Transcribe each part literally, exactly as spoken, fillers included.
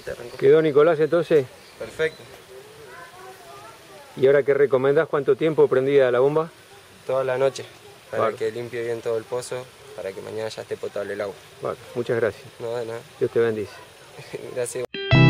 te arrancó. ¿Quedó, Nicolás, entonces? Perfecto. ¿Y ahora qué recomendás? ¿Cuánto tiempo prendida la bomba? Toda la noche, para Vale. que limpie bien todo el pozo, para que mañana ya esté potable el agua. Vale, muchas gracias. No, de nada. Dios te bendice. Gracias.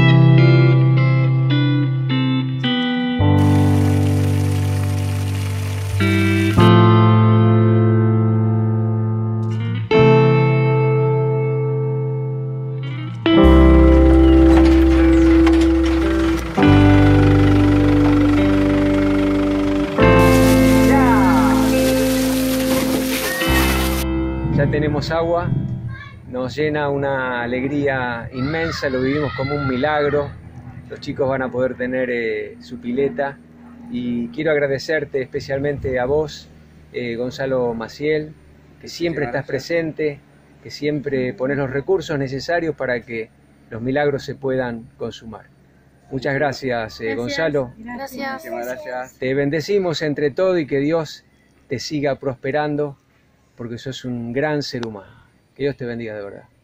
Ya tenemos agua, nos llena una alegría inmensa, lo vivimos como un milagro. Los chicos van a poder tener eh, su pileta y quiero agradecerte especialmente a vos, eh, Gonzalo Maciel, que siempre estás presente, que siempre pones los recursos necesarios para que los milagros se puedan consumar. Muchas gracias, eh, Gonzalo. Gracias. Gracias. Te bendecimos entre todo y que Dios te siga prosperando, porque sos un gran ser humano. Que Dios te bendiga de verdad.